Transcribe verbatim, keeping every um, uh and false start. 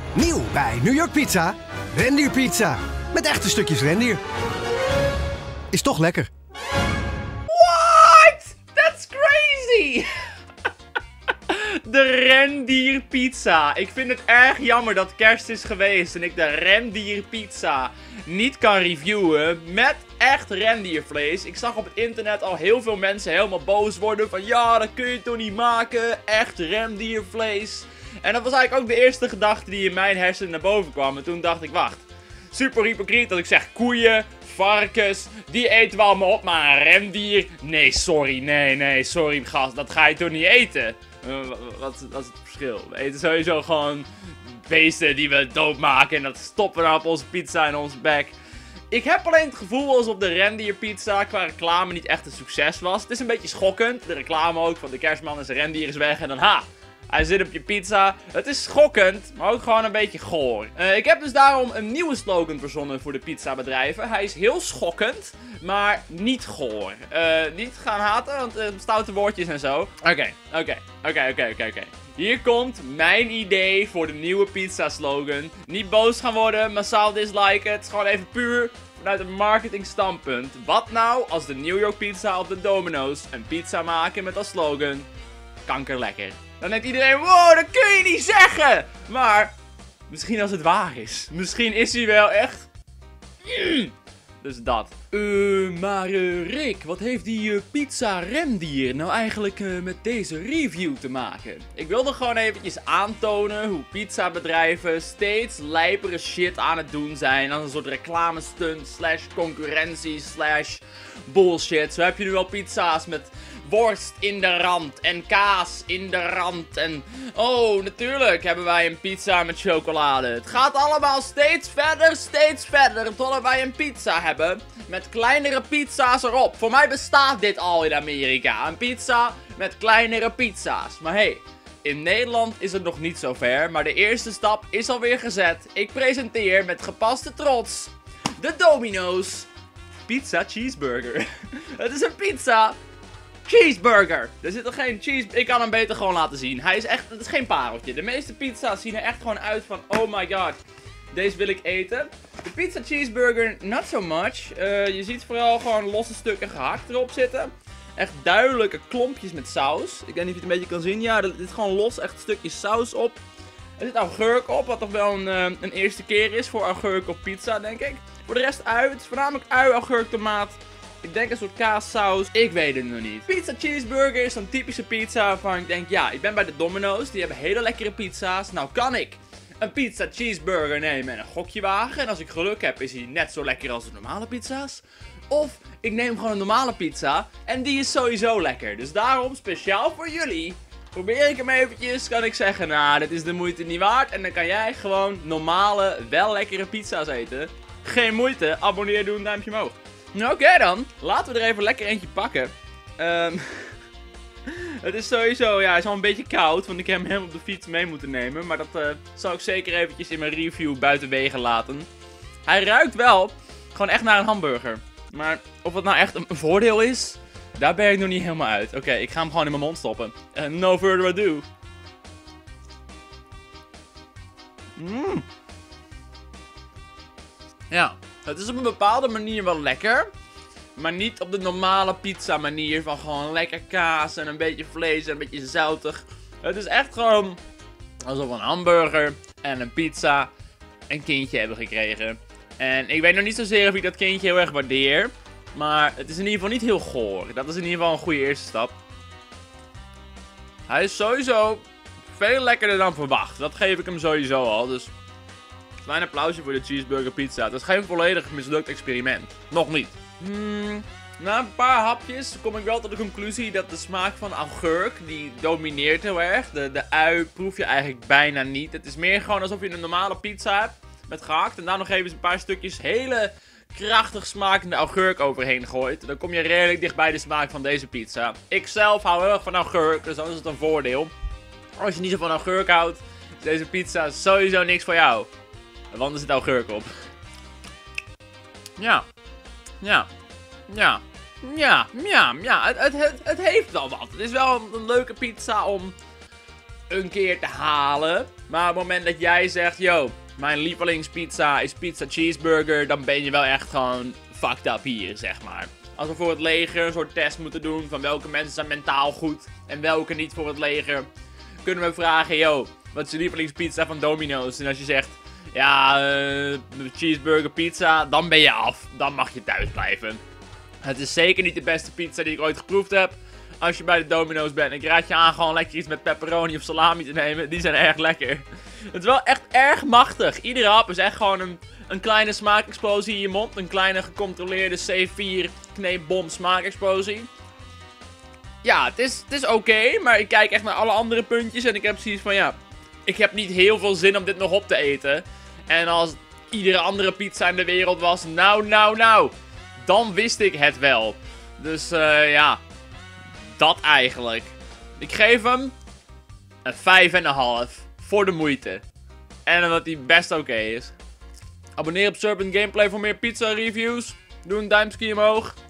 Nieuw bij New York Pizza. Rendierpizza. Met echte stukjes rendier. Is toch lekker. What? That's crazy! De rendierpizza. Ik vind het erg jammer dat kerst is geweest en ik de rendierpizza niet kan reviewen met echt rendiervlees. Ik zag op het internet al heel veel mensen helemaal boos worden van ja, dat kun je toch niet maken, echt rendiervlees. En dat was eigenlijk ook de eerste gedachte die in mijn hersenen naar boven kwam. En toen dacht ik, wacht, super hypocriet dat ik zeg koeien, varkens, die eten we allemaal op, maar een rendier, nee, sorry, nee, nee, sorry gast, dat ga je toch niet eten? Uh, wat, wat is het verschil? We eten sowieso gewoon beesten die we doodmaken en dat stoppen we dan op onze pizza en onze bek. Ik heb alleen het gevoel alsof de rendierpizza qua reclame niet echt een succes was. Het is een beetje schokkend, de reclame ook van de kerstman en zijn rendier is weg en dan ha! Hij zit op je pizza. Het is schokkend, maar ook gewoon een beetje goor. Uh, ik heb dus daarom een nieuwe slogan verzonnen voor de pizzabedrijven. Hij is heel schokkend, maar niet goor. Uh, niet gaan haten, want uh, stoute woordjes en zo. Oké, oké, oké, oké, oké, oké. Hier komt mijn idee voor de nieuwe pizza slogan. Niet boos gaan worden, massaal disliken. Het is gewoon even puur vanuit een marketing standpunt. Wat nou als de New York Pizza of de Domino's een pizza maken met als slogan kankerlekker? Dan denkt iedereen, wow, dat kun je niet zeggen! Maar, misschien als het waar is. Misschien is hij wel echt... Mm. Dus dat. Eh, uh, maar uh, Rick, wat heeft die uh, pizza rendier nou eigenlijk uh, met deze review te maken? Ik wilde gewoon eventjes aantonen hoe pizzabedrijven steeds lijpere shit aan het doen zijn. Als een soort reclamestunt, slash concurrentie, slash bullshit. Zo heb je nu al pizza's met worst in de rand en kaas in de rand en... Oh, natuurlijk hebben wij een pizza met chocolade. Het gaat allemaal steeds verder, steeds verder, totdat wij een pizza hebben met kleinere pizza's erop. Voor mij bestaat dit al in Amerika. Een pizza met kleinere pizza's. Maar hey, in Nederland is het nog niet zo ver, maar de eerste stap is alweer gezet. Ik presenteer met gepaste trots de Domino's Pizza Cheeseburger. Het is een pizza cheeseburger. Er zit er geen cheese... Ik kan hem beter gewoon laten zien. Hij is echt... Het is geen pareltje. De meeste pizza's zien er echt gewoon uit van... Oh my god. Deze wil ik eten. De pizza cheeseburger, not so much. Uh, je ziet vooral gewoon losse stukken gehakt erop zitten. Echt duidelijke klompjes met saus. Ik weet niet of je het een beetje kan zien. Ja, er zit gewoon los echt stukjes saus op. Er zit augurk op, wat toch wel een, uh, een eerste keer is voor augurk op pizza, denk ik. Voor de rest ui. Het is voornamelijk ui, augurk, tomaat. Ik denk een soort kaassaus. Ik weet het nog niet. Pizza cheeseburger is zo'n typische pizza waarvan ik denk, ja, ik ben bij de Domino's. Die hebben hele lekkere pizza's. Nou kan ik een pizza cheeseburger nemen en een gokje wagen. En als ik geluk heb, is hij net zo lekker als de normale pizza's. Of ik neem gewoon een normale pizza en die is sowieso lekker. Dus daarom, speciaal voor jullie, probeer ik hem eventjes, kan ik zeggen, nou, dit is de moeite niet waard. En dan kan jij gewoon normale, wel lekkere pizza's eten. Geen moeite, abonneer, doe een duimpje omhoog. Oké okay dan, laten we er even lekker eentje pakken. Um, het is sowieso, ja, hij is al een beetje koud, want ik heb hem helemaal op de fiets mee moeten nemen. Maar dat uh, zal ik zeker eventjes in mijn review buitenwege laten. Hij ruikt wel gewoon echt naar een hamburger. Maar of het nou echt een voordeel is, daar ben ik nog niet helemaal uit. Oké, okay, ik ga hem gewoon in mijn mond stoppen. Uh, no further ado. Mmm. Ja. Het is op een bepaalde manier wel lekker, maar niet op de normale pizza manier van gewoon lekker kaas en een beetje vlees en een beetje zoutig. Het is echt gewoon alsof een hamburger en een pizza een kindje hebben gekregen. En ik weet nog niet zozeer of ik dat kindje heel erg waardeer, maar het is in ieder geval niet heel goor. Dat is in ieder geval een goede eerste stap. Hij is sowieso veel lekkerder dan verwacht. Dat geef ik hem sowieso al, dus... Klein applausje voor de cheeseburger pizza. Het is geen volledig mislukt experiment. Nog niet. Hmm, na een paar hapjes kom ik wel tot de conclusie dat de smaak van augurk, die domineert heel erg. De, de ui proef je eigenlijk bijna niet. Het is meer gewoon alsof je een normale pizza hebt met gehakt. En daar nog even een paar stukjes hele krachtig smakende augurk overheen gooit. Dan kom je redelijk dicht bij de smaak van deze pizza. Ik zelf hou heel erg van augurk, dus dan is het een voordeel. Als je niet zo van augurk houdt, is deze pizza sowieso niks voor jou. Want er zit augurk op. Ja. Ja. Ja. Ja. Ja. Ja. Het, het, het, het heeft wel wat. Het is wel een, een leuke pizza om een keer te halen. Maar op het moment dat jij zegt, yo, mijn lievelingspizza is pizza cheeseburger, dan ben je wel echt gewoon fucked up hier, zeg maar. Als we voor het leger een soort test moeten doen van welke mensen zijn mentaal goed en welke niet voor het leger, kunnen we vragen, yo, wat is je lievelingspizza van Domino's? En als je zegt, ja, uh, cheeseburger pizza, dan ben je af. Dan mag je thuis blijven. Het is zeker niet de beste pizza die ik ooit geproefd heb. Als je bij de Domino's bent, ik raad je aan gewoon lekker iets met pepperoni of salami te nemen. Die zijn erg lekker. Het is wel echt erg machtig. Iedere hap is echt gewoon een, een kleine smaakexplosie in je mond. Een kleine gecontroleerde C vier kneepbom smaakexplosie. Ja, het is, het is oké, okay, maar ik kijk echt naar alle andere puntjes en ik heb zoiets van, ja, ik heb niet heel veel zin om dit nog op te eten. En als iedere andere pizza in de wereld was, nou, nou, nou, dan wist ik het wel. Dus, uh, ja, dat eigenlijk. Ik geef hem een vijf komma vijf voor de moeite. En omdat hij best oké okay is. Abonneer op Serpent Gameplay voor meer pizza reviews. Doe een duimpje omhoog.